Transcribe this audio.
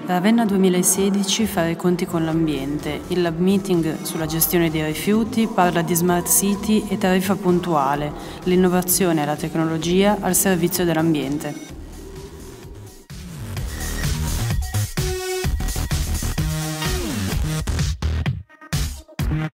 Ravenna 2016 fa i conti con l'ambiente. Il Lab Meeting sulla gestione dei rifiuti parla di Smart City e tariffa puntuale, l'innovazione e la tecnologia al servizio dell'ambiente.